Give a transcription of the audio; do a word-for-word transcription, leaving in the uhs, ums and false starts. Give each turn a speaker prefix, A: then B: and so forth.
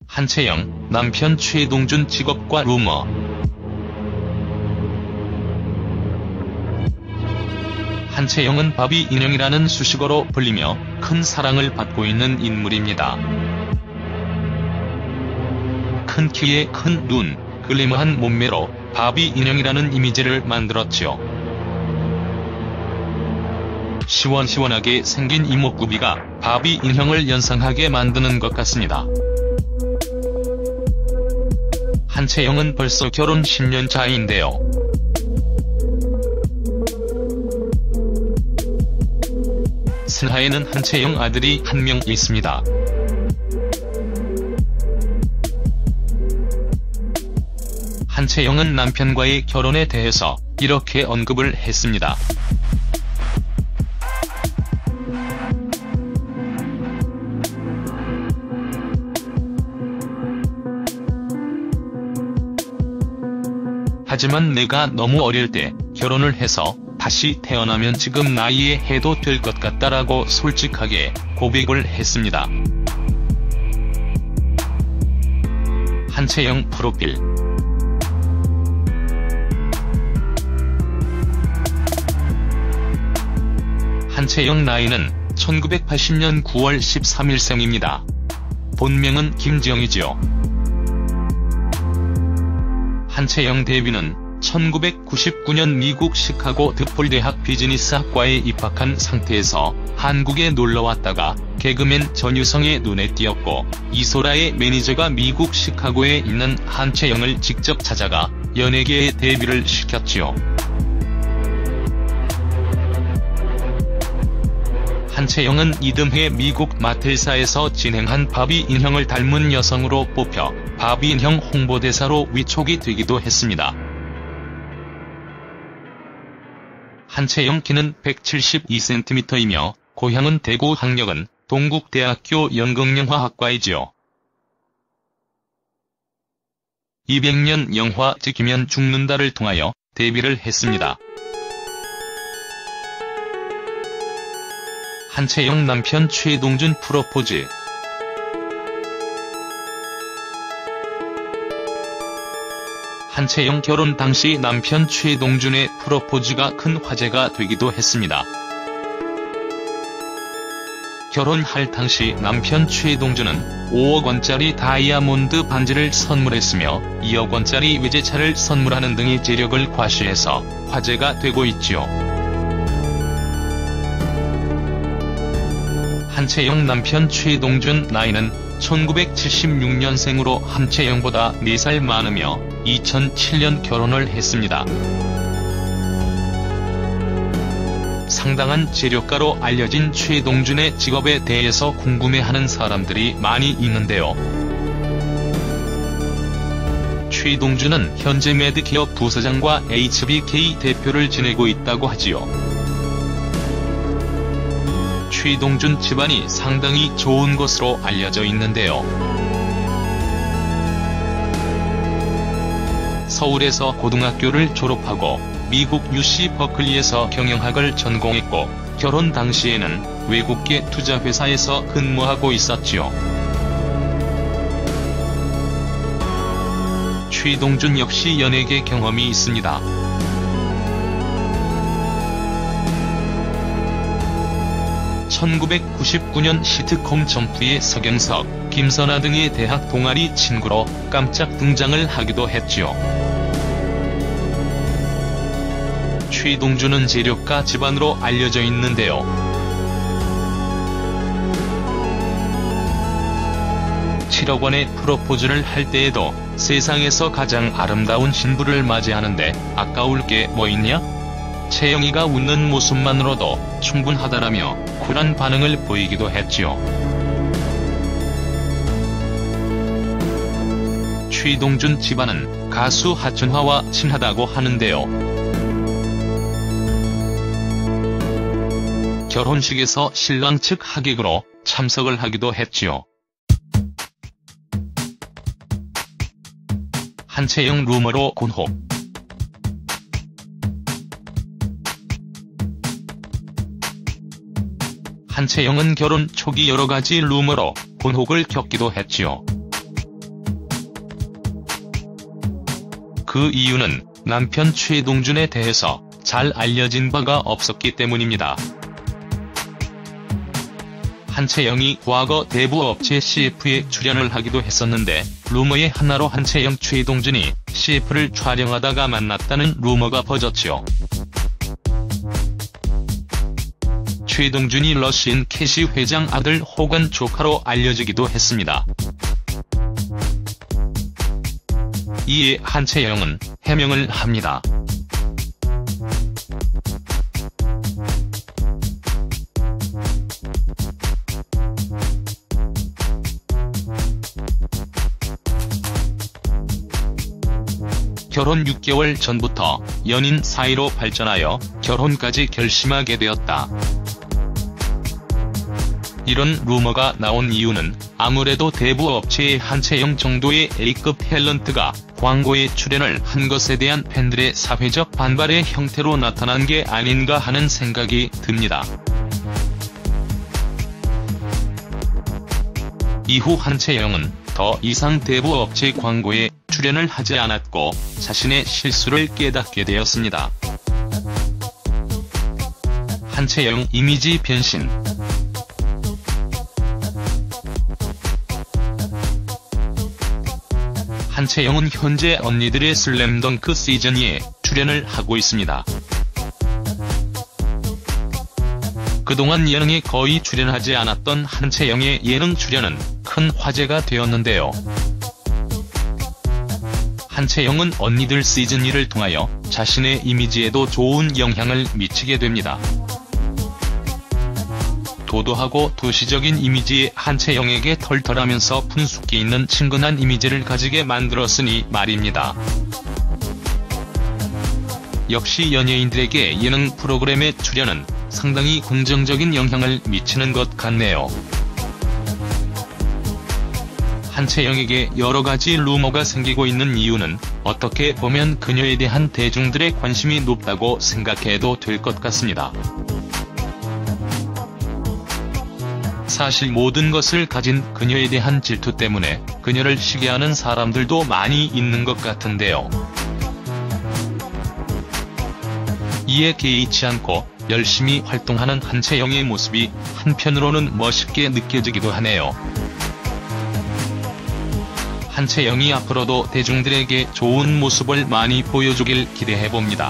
A: 한채영, 남편 최동준 직업과 루머. 한채영은 바비 인형이라는 수식어로 불리며 큰 사랑을 받고 있는 인물입니다. 큰 키에 큰 눈, 글래머한 몸매로 바비 인형이라는 이미지를 만들었죠. 시원시원하게 생긴 이목구비가 바비 인형을 연상하게 만드는 것 같습니다. 한채영은 벌써 결혼 십 년 차인데요. 슬하에는 한채영 아들이 한 명 있습니다. 한채영은 남편과의 결혼에 대해서 이렇게 언급을 했습니다. 하지만 내가 너무 어릴 때 결혼을 해서 다시 태어나면 지금 나이에 해도 될 것 같다라고 솔직하게 고백을 했습니다. 한채영 프로필. 한채영 나이는 천구백팔십 년 구월 십삼일생입니다. 본명은 김지영이지요. 한채영 데뷔는 천구백구십구 년 미국 시카고 드폴 대학 비즈니스학과에 입학한 상태에서 한국에 놀러왔다가 개그맨 전유성의 눈에 띄었고, 이소라의 매니저가 미국 시카고에 있는 한채영을 직접 찾아가 연예계에 데뷔를 시켰지요. 한채영은 이듬해 미국 마텔사에서 진행한 바비 인형을 닮은 여성으로 뽑혀 바비 인형 홍보대사로 위촉이 되기도 했습니다. 한채영 키는 백칠십이 센티미터이며 고향은 대구, 학력은 동국대학교 연극영화학과이지요. 이백 년 영화 지키면 죽는다를 통하여 데뷔를 했습니다. 한채영 남편 최동준 프로포즈. 한채영 결혼 당시 남편 최동준의 프로포즈가 큰 화제가 되기도 했습니다. 결혼할 당시 남편 최동준은 오억 원짜리 다이아몬드 반지를 선물했으며 이억 원짜리 외제차를 선물하는 등의 재력을 과시해서 화제가 되고 있지요. 한채영 남편 최동준 나이는 천구백칠십육 년생으로 한채영보다 네 살 많으며 이천칠 년 결혼을 했습니다. 상당한 재력가로 알려진 최동준의 직업에 대해서 궁금해하는 사람들이 많이 있는데요. 최동준은 현재 매드기어 부사장과 에이치비케이 대표를 지내고 있다고 하지요. 최동준 집안이 상당히 좋은 것으로 알려져 있는데요. 서울에서 고등학교를 졸업하고 미국 유씨 버클리에서 경영학을 전공했고, 결혼 당시에는 외국계 투자회사에서 근무하고 있었지요. 최동준 역시 연예계 경험이 있습니다. 천구백구십구 년 시트콤 점프의 서경석, 김선아 등의 대학 동아리 친구로 깜짝 등장을 하기도 했지요. 최동준은 재력가 집안으로 알려져 있는데요. 칠억 원의 프로포즈를 할 때에도 세상에서 가장 아름다운 신부를 맞이하는데 아까울 게 뭐 있냐? 채영이가 웃는 모습만으로도 충분하다라며 쿨한 반응을 보이기도 했지요. 최동준 집안은 가수 하춘화와 친하다고 하는데요. 결혼식에서 신랑 측 하객으로 참석을 하기도 했지요. 한채영 루머로 곤혹. 한채영은 결혼 초기 여러가지 루머로 곤혹을 겪기도 했지요. 그 이유는 남편 최동준에 대해서 잘 알려진 바가 없었기 때문입니다. 한채영이 과거 대부업체 씨에프에 출연을 하기도 했었는데 루머의 하나로 한채영 최동준이 씨에프를 촬영하다가 만났다는 루머가 퍼졌죠. 최동준이 러시앤 캐시 회장 아들 혹은 조카로 알려지기도 했습니다. 이에 한채영은 해명을 합니다. 결혼 육 개월 전부터 연인 사이로 발전하여 결혼까지 결심하게 되었다. 이런 루머가 나온 이유는 아무래도 대부업체의 한채영 정도의 A급 탤런트가 광고에 출연을 한 것에 대한 팬들의 사회적 반발의 형태로 나타난 게 아닌가 하는 생각이 듭니다. 이후 한채영은 더 이상 대부업체 광고에 출연을 하지 않았고 자신의 실수를 깨닫게 되었습니다. 한채영 이미지 변신. 한채영은 현재 언니들의 슬램덩크 시즌이에 출연을 하고 있습니다. 그동안 예능에 거의 출연하지 않았던 한채영의 예능 출연은 큰 화제가 되었는데요. 한채영은 언니들 시즌이를 통하여 자신의 이미지에도 좋은 영향을 미치게 됩니다. 도도하고 도시적인 이미지의 한채영에게 털털하면서 분숙기 있는 친근한 이미지를 가지게 만들었으니 말입니다. 역시 연예인들에게 예능 프로그램의 출연은 상당히 긍정적인 영향을 미치는 것 같네요. 한채영에게 여러가지 루머가 생기고 있는 이유는 어떻게 보면 그녀에 대한 대중들의 관심이 높다고 생각해도 될 것 같습니다. 사실 모든 것을 가진 그녀에 대한 질투 때문에 그녀를 시기하는 사람들도 많이 있는 것 같은데요. 이에 개의치 않고 열심히 활동하는 한채영의 모습이 한편으로는 멋있게 느껴지기도 하네요. 한채영이 앞으로도 대중들에게 좋은 모습을 많이 보여주길 기대해봅니다.